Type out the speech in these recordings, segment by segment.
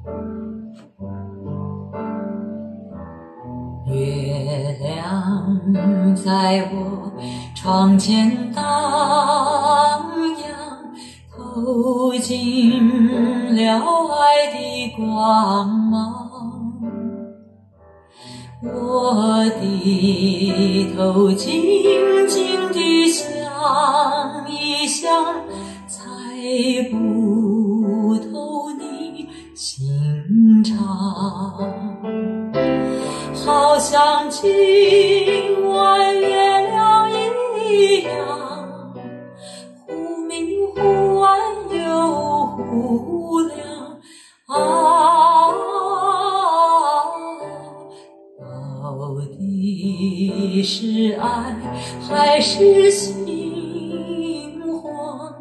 月亮在我窗前荡漾，透进了爱的光芒。我低头静静地想一想，猜不透你心肠。好像今晚月亮一样，忽明忽暗又忽亮啊，到底是爱还是心慌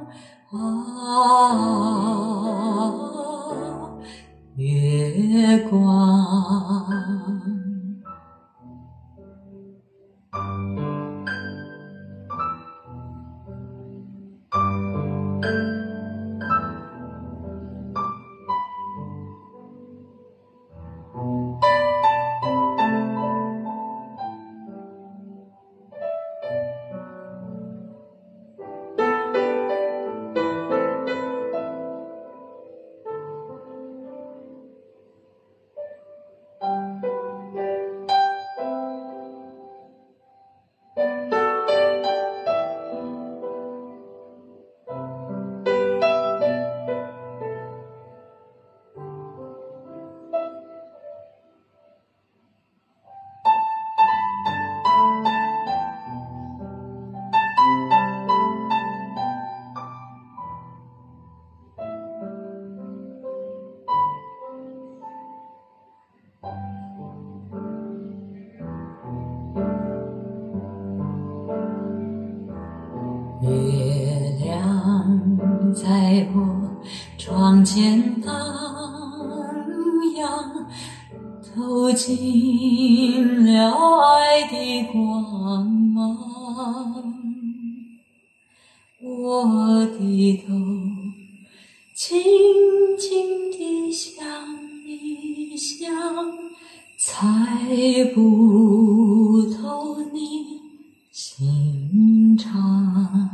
啊？月光。月亮在我窗前荡漾，透进了爱的光芒。我低头静静地想一想，猜不透你心肠。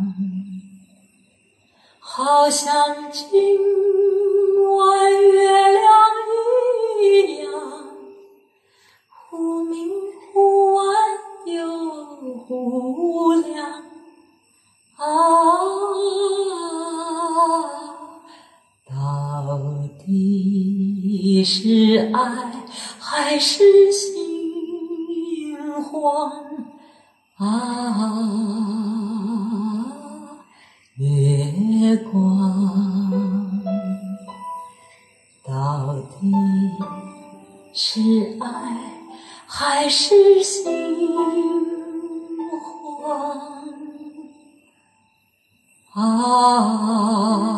好像今晚月亮一样，忽明忽暗又忽亮啊，到底是爱还是心慌啊？月光，到底是爱还是心慌啊？